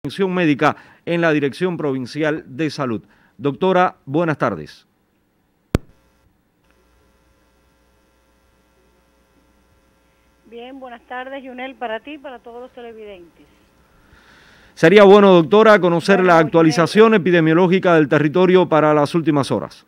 atención médica en la Dirección Provincial de Salud. Doctora, buenas tardes. Bien, buenas tardes, Yunel, para ti y para todos los televidentes. Sería bueno, doctora, conocer la actualización epidemiológica del territorio para las últimas horas.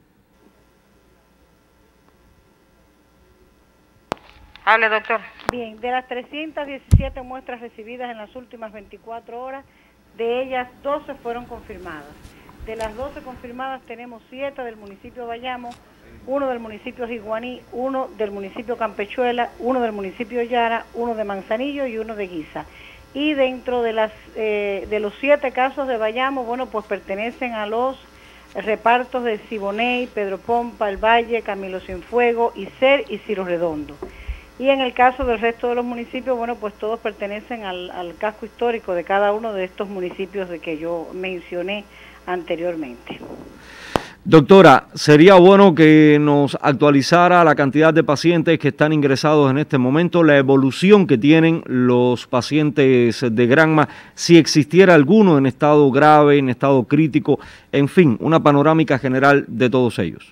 Hable, doctor. Bien, de las 317 muestras recibidas en las últimas 24 horas, de ellas 12 fueron confirmadas. De las 12 confirmadas tenemos 7 del municipio de Bayamo, 1 del municipio de Jiguaní, 1 del municipio de Campechuela, 1 del municipio de Yara, 1 de Manzanillo y 1 de Guisa. Y dentro de los 7 casos de Bayamo, bueno, pues pertenecen a los repartos de Siboney, Pedro Pompa, El Valle, Camilo Cienfuegos, Iser y Ciro Redondo. Y en el caso del resto de los municipios, bueno, pues todos pertenecen al casco histórico de cada uno de estos municipios de que yo mencioné anteriormente. Doctora, sería bueno que nos actualizara la cantidad de pacientes que están ingresados en este momento, la evolución que tienen los pacientes de Granma, si existiera alguno en estado grave, en estado crítico, en fin, una panorámica general de todos ellos.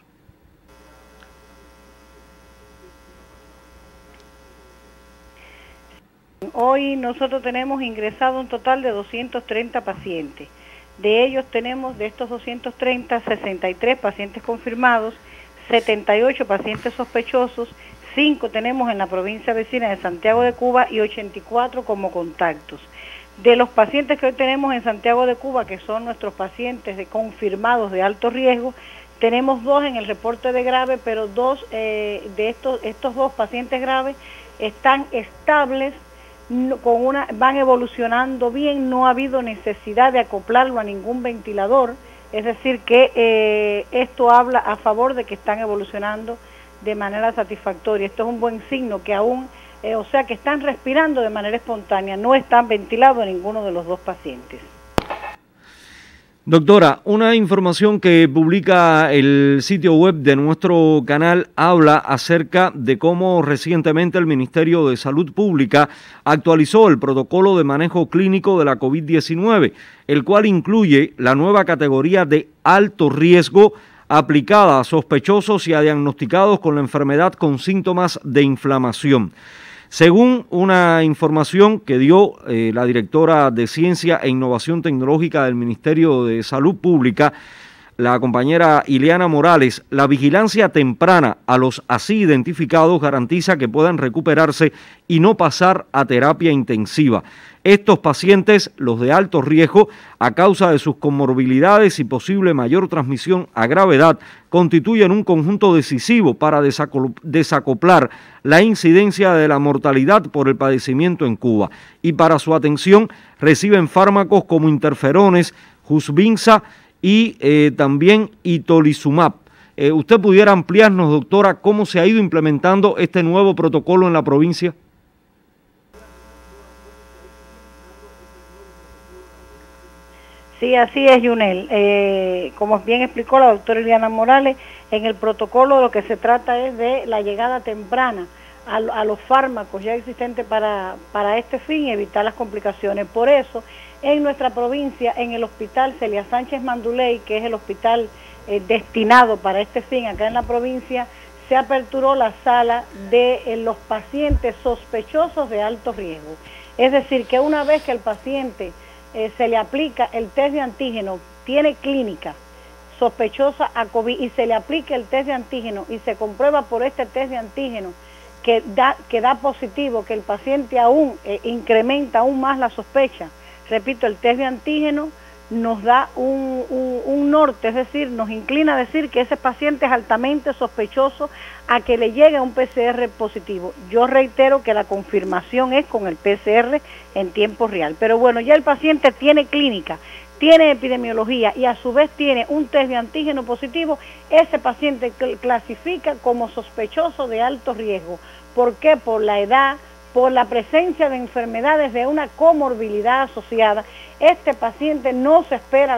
Hoy nosotros tenemos ingresado un total de 230 pacientes. De ellos tenemos, de estos 230, 63 pacientes confirmados, 78 pacientes sospechosos, 5 tenemos en la provincia vecina de Santiago de Cuba y 84 como contactos. De los pacientes que hoy tenemos en Santiago de Cuba, que son nuestros pacientes confirmados de alto riesgo, tenemos 2 en el reporte de grave, pero 2 de estos 2 pacientes graves están estables, van evolucionando bien, no ha habido necesidad de acoplarlo a ningún ventilador, es decir que esto habla a favor de que están evolucionando de manera satisfactoria. Esto es un buen signo que aún, o sea que están respirando de manera espontánea, no están ventilados ninguno de los 2 pacientes. Doctora, una información que publica el sitio web de nuestro canal habla acerca de cómo recientemente el Ministerio de Salud Pública actualizó el protocolo de manejo clínico de la COVID-19, el cual incluye la nueva categoría de alto riesgo aplicada a sospechosos y a diagnosticados con la enfermedad con síntomas de inflamación. Según una información que dio la directora de Ciencia e Innovación Tecnológica del Ministerio de Salud Pública, la compañera Ileana Morales, la vigilancia temprana a los así identificados garantiza que puedan recuperarse y no pasar a terapia intensiva. Estos pacientes, los de alto riesgo, a causa de sus comorbilidades y posible mayor transmisión a gravedad, constituyen un conjunto decisivo para desacoplar la incidencia de la mortalidad por el padecimiento en Cuba. Y para su atención reciben fármacos como interferones, Jusvinza y también itolizumab. ¿Usted pudiera ampliarnos, doctora, cómo se ha ido implementando este nuevo protocolo en la provincia? Sí, así es, Yunel. Como bien explicó la doctora Ileana Morales, en el protocolo lo que se trata es de la llegada temprana a los fármacos ya existentes para este fin y evitar las complicaciones. Por eso, en nuestra provincia, en el hospital Celia Sánchez Manduley, que es el hospital destinado para este fin acá en la provincia, se aperturó la sala de los pacientes sospechosos de alto riesgo. Es decir, que una vez que el paciente se le aplica el test de antígeno, tiene clínica sospechosa a COVID y se le aplica el test de antígeno y se comprueba por este test de antígeno que da positivo, que el paciente aún incrementa aún más la sospecha. Repito, el test de antígeno nos da un norte, es decir, nos inclina a decir que ese paciente es altamente sospechoso a que le llegue un PCR positivo. Yo reitero que la confirmación es con el PCR en tiempo real. Pero bueno, ya el paciente tiene clínica, tiene epidemiología y a su vez tiene un test de antígeno positivo, ese paciente clasifica como sospechoso de alto riesgo. ¿Por qué? Por la edad, por la presencia de enfermedades de una comorbilidad asociada. Este paciente no se espera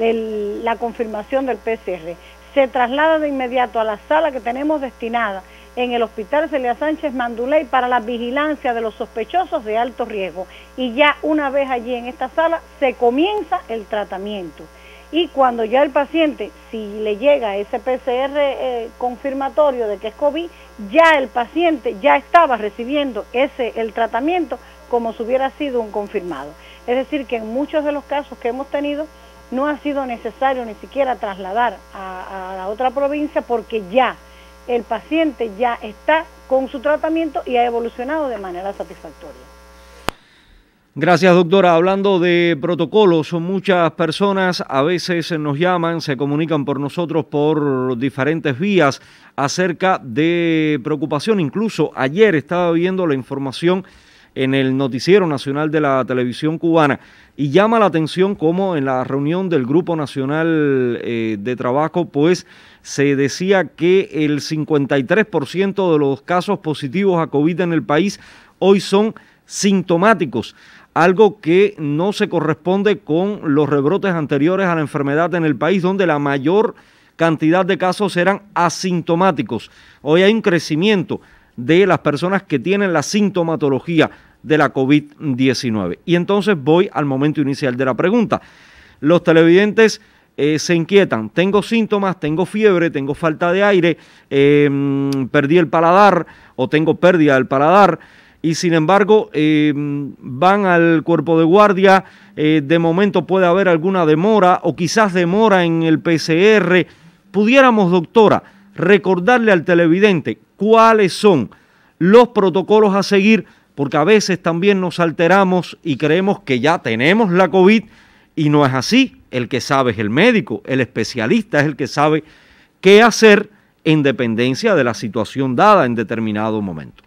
la confirmación del PCR. Se traslada de inmediato a la sala que tenemos destinada en el Hospital Celia Sánchez Manduley para la vigilancia de los sospechosos de alto riesgo. Y ya una vez allí en esta sala se comienza el tratamiento. Y cuando ya el paciente, si le llega ese PCR confirmatorio de que es COVID, ya el paciente ya estaba recibiendo el tratamiento como si hubiera sido un confirmado. Es decir, que en muchos de los casos que hemos tenido no ha sido necesario ni siquiera trasladar a la otra provincia, porque ya el paciente ya está con su tratamiento y ha evolucionado de manera satisfactoria. Gracias, doctora. Hablando de protocolos, muchas personas a veces nos llaman, se comunican por nosotros por diferentes vías acerca de preocupación. Incluso ayer estaba viendo la información en el noticiero nacional de la televisión cubana y llama la atención cómo en la reunión del Grupo Nacional de Trabajo pues se decía que el 53% de los casos positivos a COVID en el país hoy son sintomáticos, algo que no se corresponde con los rebrotes anteriores a la enfermedad en el país, donde la mayor cantidad de casos eran asintomáticos. Hoy hay un crecimiento de las personas que tienen la sintomatología de la COVID-19. Y entonces voy al momento inicial de la pregunta. Los televidentes se inquietan, tengo síntomas, tengo fiebre, tengo falta de aire, perdí el paladar o tengo pérdida del paladar y sin embargo van al cuerpo de guardia, de momento puede haber alguna demora o quizás demora en el PCR. Pudiéramos, doctora, recordarle al televidente cuáles son los protocolos a seguir, porque a veces también nos alteramos y creemos que ya tenemos la COVID y no es así. El que sabe es el médico, el especialista es el que sabe qué hacer en dependencia de la situación dada en determinado momento.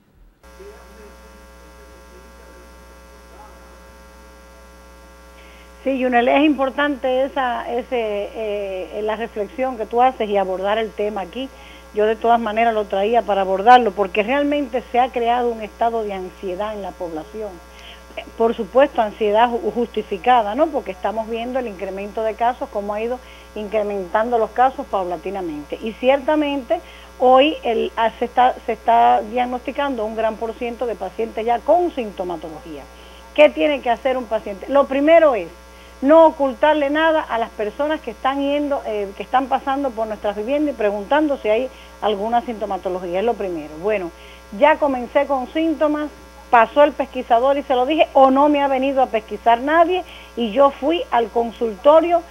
Sí, Yunel, es importante la reflexión que tú haces y abordar el tema aquí. Yo de todas maneras lo traía para abordarlo, porque realmente se ha creado un estado de ansiedad en la población. Por supuesto, ansiedad justificada, ¿no? Porque estamos viendo el incremento de casos, cómo ha ido incrementando los casos paulatinamente. Y ciertamente hoy se está diagnosticando un gran % de pacientes ya con sintomatología. ¿Qué tiene que hacer un paciente? Lo primero es no ocultarle nada a las personas que están pasando por nuestras viviendas y preguntando si hay alguna sintomatología. Es lo primero. Bueno, ya comencé con síntomas, pasó el pesquisador y se lo dije, o no me ha venido a pesquisar nadie y yo fui al consultorio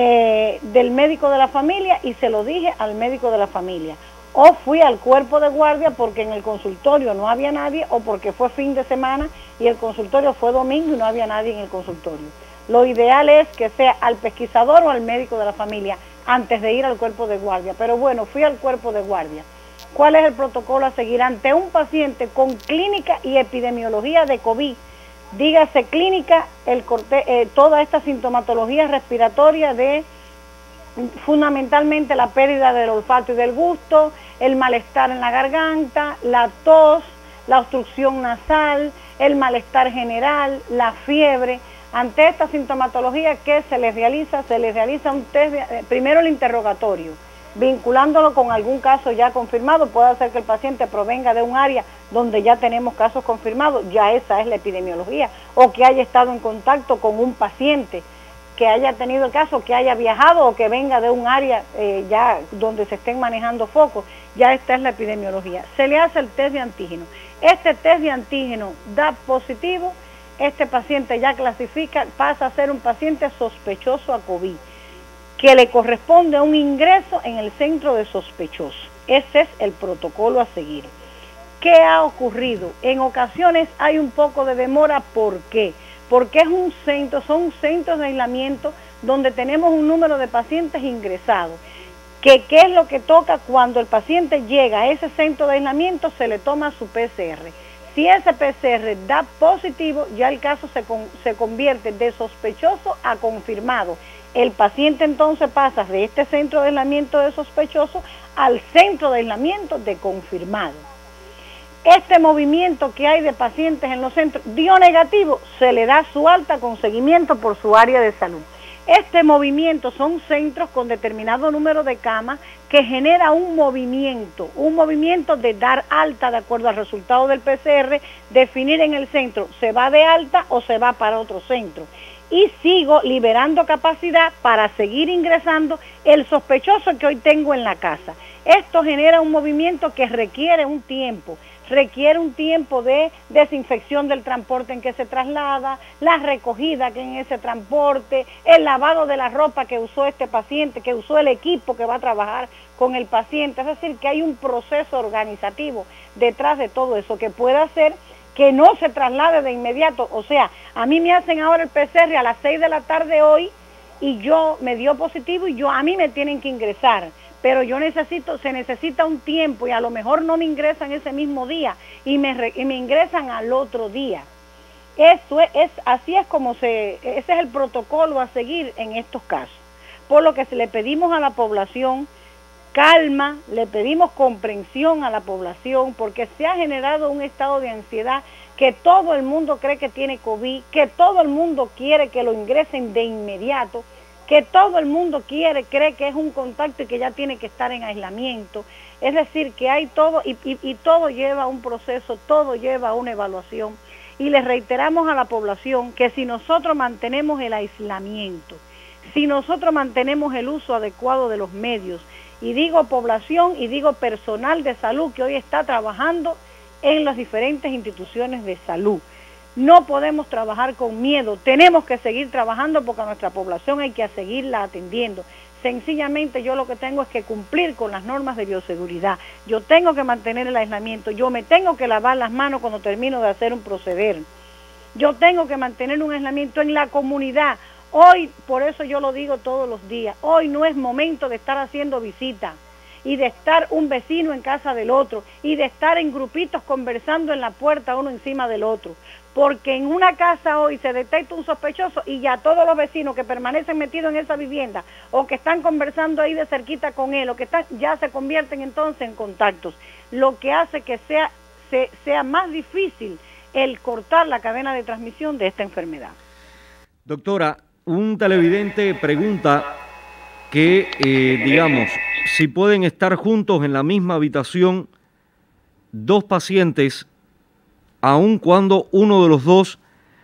del médico de la familia y se lo dije al médico de la familia. O fui al cuerpo de guardia porque en el consultorio no había nadie, o porque fue fin de semana y el consultorio fue domingo y no había nadie en el consultorio. Lo ideal es que sea al pesquisador o al médico de la familia antes de ir al cuerpo de guardia. Pero bueno, fui al cuerpo de guardia. ¿Cuál es el protocolo a seguir ante un paciente con clínica y epidemiología de COVID? Dígase clínica, toda esta sintomatología respiratoria de fundamentalmente la pérdida del olfato y del gusto, el malestar en la garganta, la tos, la obstrucción nasal, el malestar general, la fiebre. Ante esta sintomatología, ¿qué se les realiza? Se les realiza un test, primero el interrogatorio, vinculándolo con algún caso ya confirmado. Puede ser que el paciente provenga de un área donde ya tenemos casos confirmados, ya esa es la epidemiología, o que haya estado en contacto con un paciente que haya tenido el caso, que haya viajado o que venga de un área ya donde se estén manejando focos, ya esta es la epidemiología. Se le hace el test de antígeno. Este test de antígeno da positivo, este paciente ya clasifica, pasa a ser un paciente sospechoso a COVID, que le corresponde un ingreso en el centro de sospechoso. Ese es el protocolo a seguir. ¿Qué ha ocurrido? En ocasiones hay un poco de demora. ¿Por qué? Porque son centros de aislamiento donde tenemos un número de pacientes ingresados. ¿Qué es lo que toca cuando el paciente llega a ese centro de aislamiento? Se le toma su PCR. Si ese PCR da positivo, ya el caso se convierte de sospechoso a confirmado. El paciente entonces pasa de este centro de aislamiento de sospechoso al centro de aislamiento de confirmado. Este movimiento que hay de pacientes en los centros dio negativo, se le da su alta con seguimiento por su área de salud. Este movimiento son centros con determinado número de camas que genera un movimiento de dar alta de acuerdo al resultado del PCR, definir en el centro, se va de alta o se va para otro centro. Y sigo liberando capacidad para seguir ingresando el sospechoso que hoy tengo en la casa. Esto genera un movimiento que requiere un tiempo de desinfección del transporte en que se traslada, la recogida que en ese transporte, el lavado de la ropa que usó este paciente, que usó el equipo que va a trabajar con el paciente. Es decir, que hay un proceso organizativo detrás de todo eso que puede hacer que no se traslade de inmediato. O sea, a mí me hacen ahora el PCR a las 6 de la tarde hoy y yo me dio positivo y a mí me tienen que ingresar. Pero se necesita un tiempo y a lo mejor no me ingresan ese mismo día y me ingresan al otro día. Así es como ese es el protocolo a seguir en estos casos. Por lo que le pedimos a la población calma, le pedimos comprensión a la población, porque se ha generado un estado de ansiedad que todo el mundo cree que tiene COVID, que todo el mundo quiere que lo ingresen de inmediato, que todo el mundo cree que es un contacto y que ya tiene que estar en aislamiento. Es decir, que hay todo y todo lleva un proceso, todo lleva una evaluación. Y les reiteramos a la población que si nosotros mantenemos el aislamiento, si nosotros mantenemos el uso adecuado de los medios, y digo población y digo personal de salud que hoy está trabajando en las diferentes instituciones de salud, no podemos trabajar con miedo, tenemos que seguir trabajando porque a nuestra población hay que seguirla atendiendo. Sencillamente yo lo que tengo es que cumplir con las normas de bioseguridad, yo tengo que mantener el aislamiento, yo me tengo que lavar las manos cuando termino de hacer un proceder, yo tengo que mantener un aislamiento en la comunidad. Hoy, por eso yo lo digo todos los días, hoy no es momento de estar haciendo visitas y de estar un vecino en casa del otro y de estar en grupitos conversando en la puerta uno encima del otro, porque en una casa hoy se detecta un sospechoso y ya todos los vecinos que permanecen metidos en esa vivienda o que están conversando ahí de cerquita con él o que ya se convierten entonces en contactos, lo que hace que sea más difícil el cortar la cadena de transmisión de esta enfermedad. Doctora, un televidente pregunta que, digamos, si pueden estar juntos en la misma habitación dos pacientes, aun cuando uno de los dos,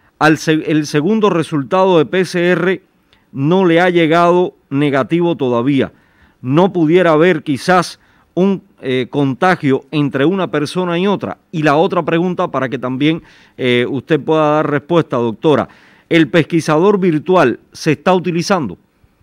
el segundo resultado de PCR no le ha llegado negativo todavía. No pudiera haber quizás un contagio entre una persona y otra. Y la otra pregunta, para que también usted pueda dar respuesta, doctora. ¿El pesquisador virtual se está utilizando?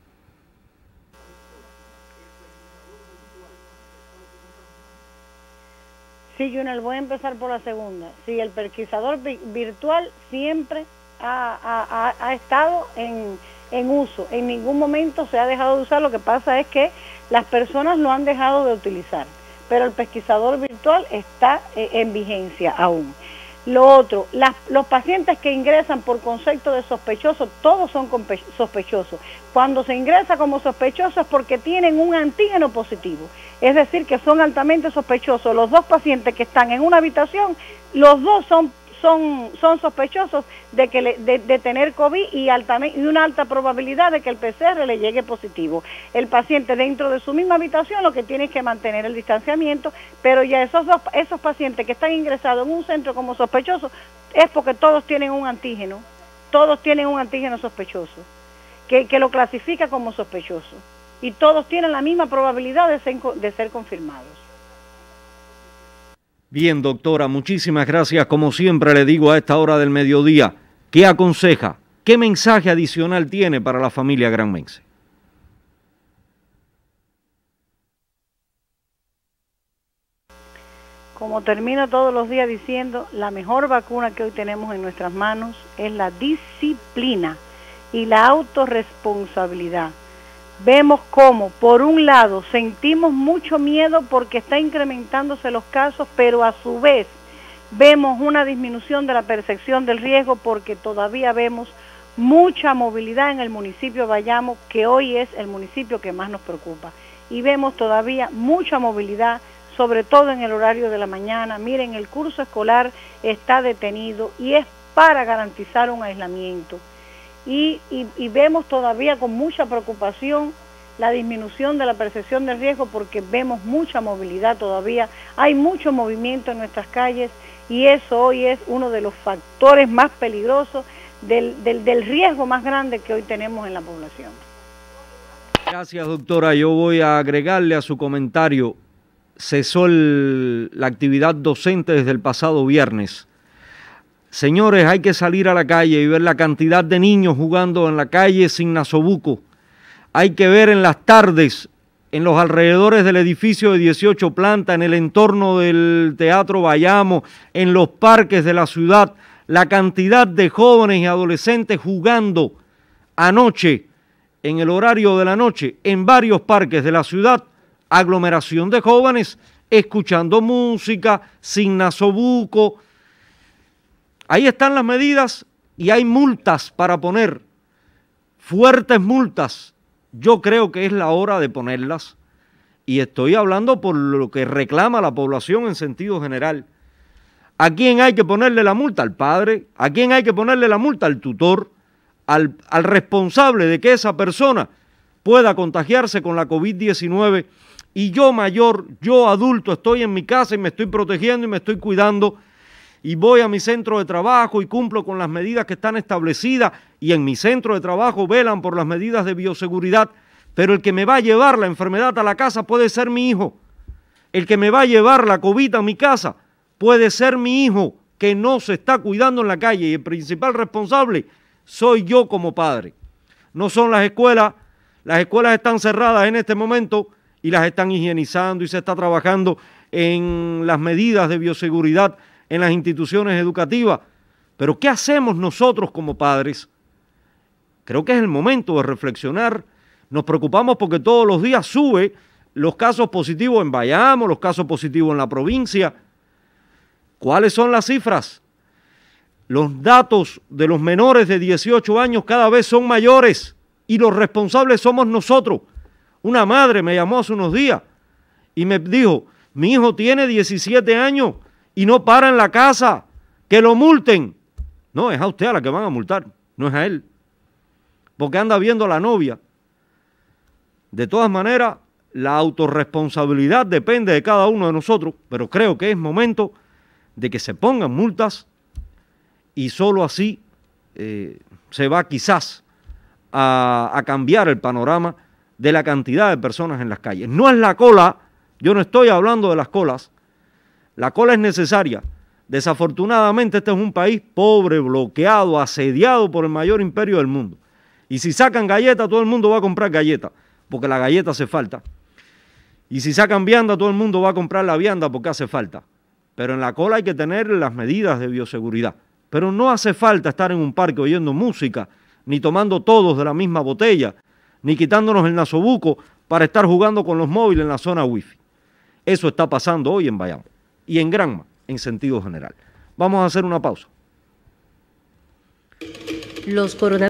Sí, Junel, voy a empezar por la segunda. Sí, el pesquisador virtual siempre ha estado en uso. En ningún momento se ha dejado de usar. Lo que pasa es que las personas lo han dejado de utilizar. Pero el pesquisador virtual está en vigencia aún. Lo otro, los pacientes que ingresan por concepto de sospechoso, todos son sospechosos. Cuando se ingresa como sospechoso es porque tienen un antígeno positivo, es decir, que son altamente sospechosos. Los dos pacientes que están en una habitación, los dos son sospechosos de tener COVID y una alta probabilidad de que el PCR le llegue positivo. El paciente dentro de su misma habitación lo que tiene es que mantener el distanciamiento, pero ya esos pacientes que están ingresados en un centro como sospechosos es porque todos tienen un antígeno sospechoso, que lo clasifica como sospechoso, y todos tienen la misma probabilidad de ser confirmados. Bien, doctora, muchísimas gracias. Como siempre le digo a esta hora del mediodía, ¿qué aconseja? ¿Qué mensaje adicional tiene para la familia granmense? Como termino todos los días diciendo, la mejor vacuna que hoy tenemos en nuestras manos es la disciplina y la autorresponsabilidad. Vemos cómo, por un lado, sentimos mucho miedo porque está incrementándose los casos, pero a su vez vemos una disminución de la percepción del riesgo porque todavía vemos mucha movilidad en el municipio de Bayamo, que hoy es el municipio que más nos preocupa. Y vemos todavía mucha movilidad, sobre todo en el horario de la mañana. Miren, el curso escolar está detenido y es para garantizar un aislamiento. y vemos todavía con mucha preocupación la disminución de la percepción de riesgo, porque vemos mucha movilidad todavía, hay mucho movimiento en nuestras calles, y eso hoy es uno de los factores más peligrosos del riesgo más grande que hoy tenemos en la población. Gracias, doctora. Yo voy a agregarle a su comentario: cesó la actividad docente desde el pasado viernes. Señores, hay que salir a la calle y ver la cantidad de niños jugando en la calle sin nasobuco. Hay que ver en las tardes, en los alrededores del edificio de 18 plantas, en el entorno del Teatro Bayamo, en los parques de la ciudad, la cantidad de jóvenes y adolescentes jugando anoche, en el horario de la noche, en varios parques de la ciudad, aglomeración de jóvenes, escuchando música, sin nasobuco. Ahí están las medidas y hay multas para poner, fuertes multas. Yo creo que es la hora de ponerlas, y estoy hablando por lo que reclama la población en sentido general. ¿A quién hay que ponerle la multa? Al padre. ¿A quién hay que ponerle la multa? Al tutor, al responsable de que esa persona pueda contagiarse con la COVID-19. Y yo mayor, yo adulto, estoy en mi casa y me estoy protegiendo y me estoy cuidando, y voy a mi centro de trabajo y cumplo con las medidas que están establecidas, y en mi centro de trabajo velan por las medidas de bioseguridad, pero el que me va a llevar la enfermedad a la casa puede ser mi hijo. El que me va a llevar la COVID a mi casa puede ser mi hijo, que no se está cuidando en la calle, y el principal responsable soy yo como padre. No son las escuelas están cerradas en este momento y las están higienizando, y se está trabajando en las medidas de bioseguridad en las instituciones educativas. Pero ¿qué hacemos nosotros como padres? Creo que es el momento de reflexionar. Nos preocupamos porque todos los días sube los casos positivos en Bayamo, los casos positivos en la provincia. ¿Cuáles son las cifras? Los datos de los menores de 18 años cada vez son mayores, y los responsables somos nosotros. Una madre me llamó hace unos días y me dijo: mi hijo tiene 17 años y no para en la casa, que lo multen. No, es a usted a la que van a multar, no es a él, porque anda viendo a la novia. De todas maneras, la autorresponsabilidad depende de cada uno de nosotros, pero creo que es momento de que se pongan multas, y solo así se va quizás a cambiar el panorama de la cantidad de personas en las calles. No es la cola, yo no estoy hablando de las colas. La cola es necesaria. Desafortunadamente este es un país pobre, bloqueado, asediado por el mayor imperio del mundo. Y si sacan galletas, todo el mundo va a comprar galletas, porque la galleta hace falta. Y si sacan vianda, todo el mundo va a comprar la vianda porque hace falta. Pero en la cola hay que tener las medidas de bioseguridad. Pero no hace falta estar en un parque oyendo música, ni tomando todos de la misma botella, ni quitándonos el nasobuco para estar jugando con los móviles en la zona wifi. Eso está pasando hoy en Bayamo y en Granma, en sentido general. Vamos a hacer una pausa. Los coronavirus